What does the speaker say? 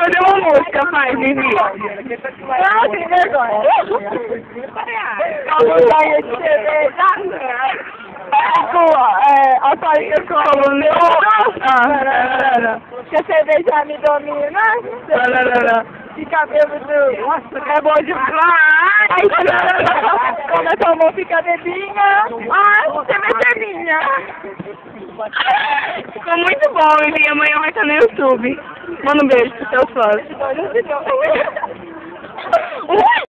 fazer uma música, faz, Vivi. Não, tem vergonha. A montanha de cerveja. A farinha como não. Que a cerveja me domina. Fica bêbado. Nossa, é bom demais. Quando a tua mão fica bebinha. Você vai ser minha. Ficou muito bom, Vivi. Amanhã vai estar no YouTube. Manda um beijo pros seus fãs.